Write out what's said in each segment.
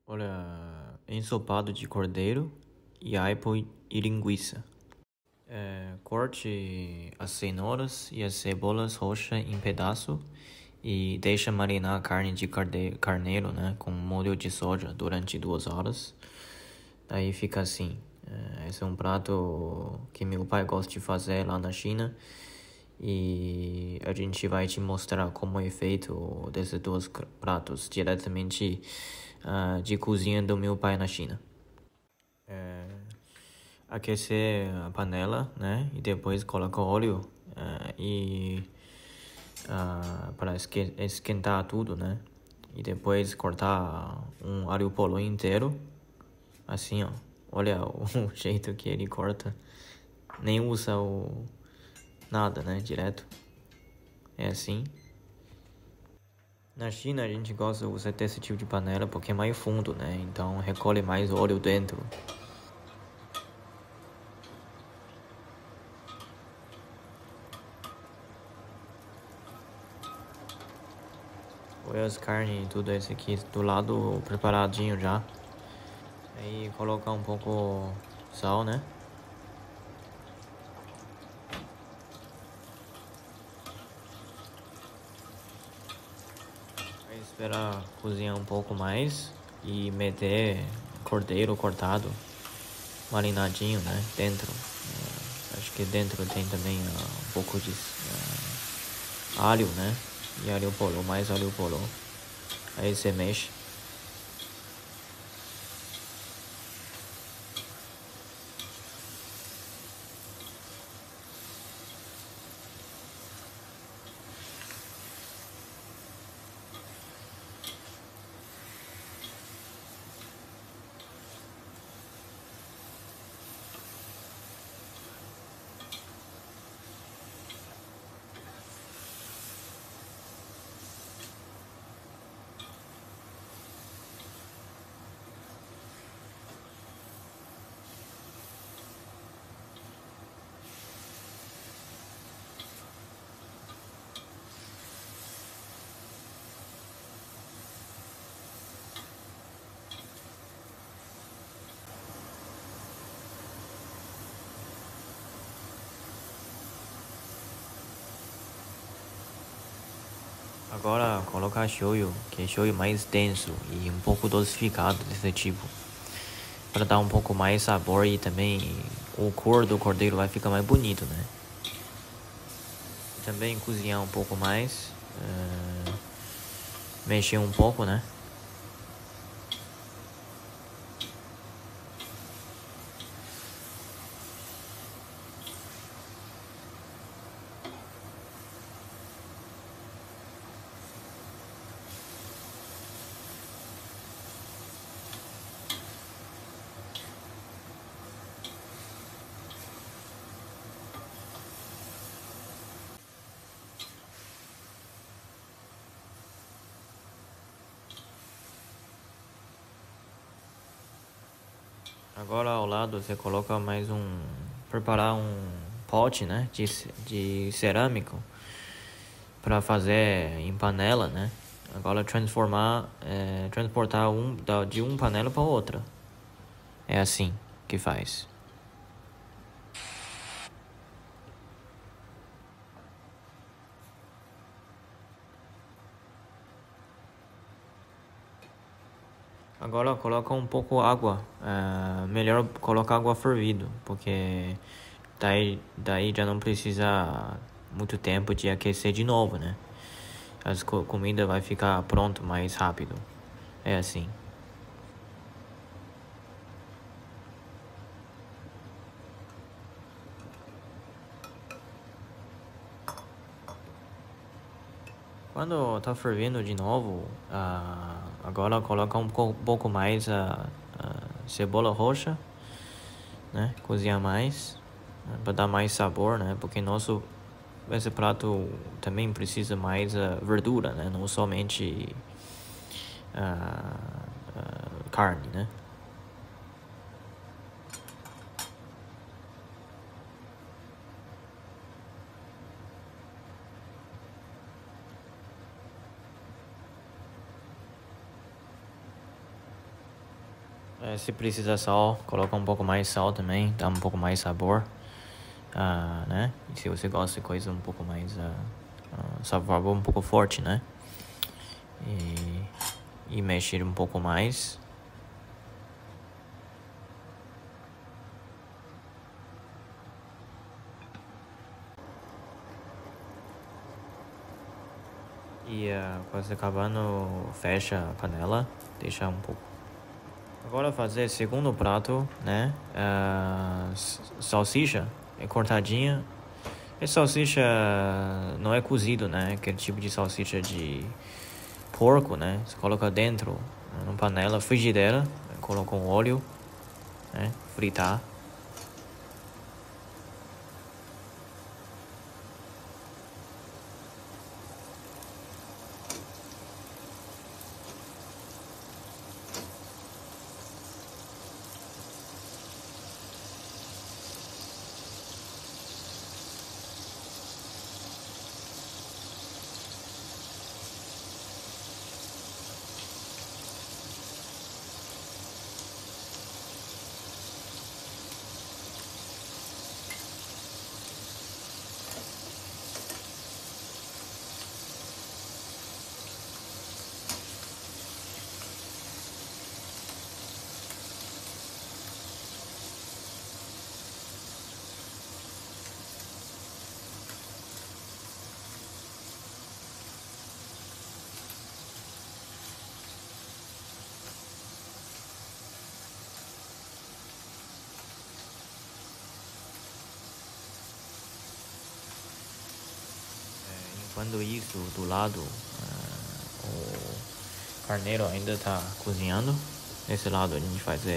Olha, ensopado de cordeiro e aipo e linguiça. Corte as cenouras e as cebolas roxas em pedaço e deixa marinar a carne de carneiro, né, com molho de soja durante 2 horas. Aí fica assim. Esse é um prato que meu pai gosta de fazer lá na China e a gente vai te mostrar como é feito desses dois pratos diretamente de cozinha do meu pai na China. Aquecer a panela, né? E depois colocar óleo e para esquentar tudo, né? E depois cortar um alho poró inteiro, assim, ó. Olha o jeito que ele corta. Nem usa nada, né? Direto. É assim. Na China a gente gosta de usar esse tipo de panela porque é mais fundo, né? Então recolhe mais óleo dentro. Põe as carnes e tudo isso aqui do lado preparadinho já. Aí colocar um pouco sal, né? Aí esperar cozinhar um pouco mais e meter cordeiro cortado, marinadinho, né? Dentro. Acho que dentro tem também um pouco de alho, né? E alho poró, mais alho poró. Aí você mexe. Agora colocar shoyu, que é shoyu mais denso e um pouco dosificado desse tipo. Para dar um pouco mais sabor e também o cor do cordeiro vai ficar mais bonito, né? E também cozinhar um pouco mais, mexer um pouco, né? Agora ao lado você coloca mais preparar um pote, né? De cerâmico para fazer em panela, né? Agora transportar de uma panela para outra. É assim que faz. Agora coloca um pouco água. Melhor colocar água fervido, porque daí já não precisa muito tempo de aquecer de novo, né? As comida vai ficar pronto mais rápido. É assim. Quando tá fervendo de novo, agora coloca um pouco mais a cebola roxa, né? Cozinhar mais, para dar mais sabor, né? Porque esse prato também precisa mais verdura, né? Não somente carne, né? Se precisa sal, coloca um pouco mais sal também, dá um pouco mais sabor, né? E se você gosta de coisa um pouco mais sabor um pouco forte, né? E mexer um pouco mais. E quase acabando, fecha a panela, deixa um pouco. Agora fazer segundo prato, né? Salsicha é cortadinha. Essa salsicha não é cozido, né? Aquele tipo de salsicha de porco, né? Você coloca dentro, numa panela, frigideira, coloca um óleo, né? Fritar. Enquanto isso, do lado, o carneiro ainda está cozinhando. Desse lado a gente faz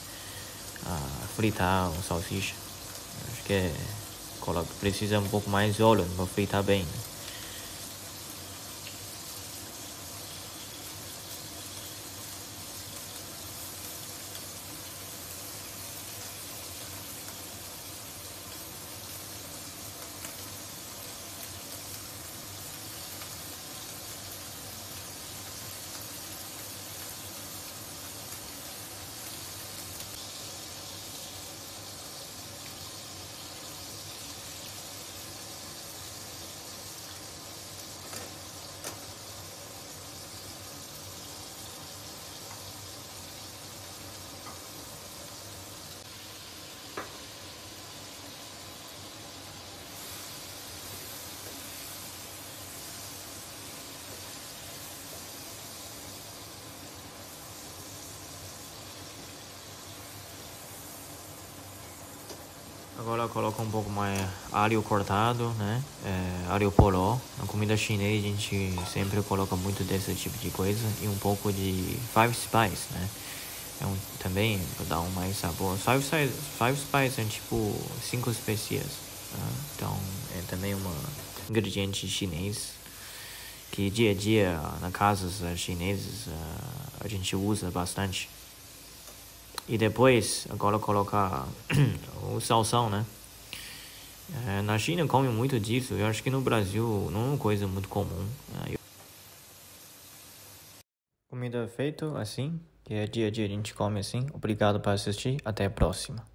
fritar o salsicha. Acho que precisa um pouco mais de óleo para fritar bem. Agora coloca um pouco mais alho cortado, né? Alho poró. Na comida chinesa a gente sempre coloca muito desse tipo de coisa. E um pouco de five spice, né? Também dá um mais sabor. Five spice é tipo 5 especias. Tá? Então é também um ingrediente chinês que dia a dia nas casas chinesas a gente usa bastante. E depois, agora colocar o salsão, né? Na China come muito disso. Eu acho que no Brasil não é uma coisa muito comum. Comida feita assim, que é dia a dia a gente come assim. Obrigado por assistir. Até a próxima.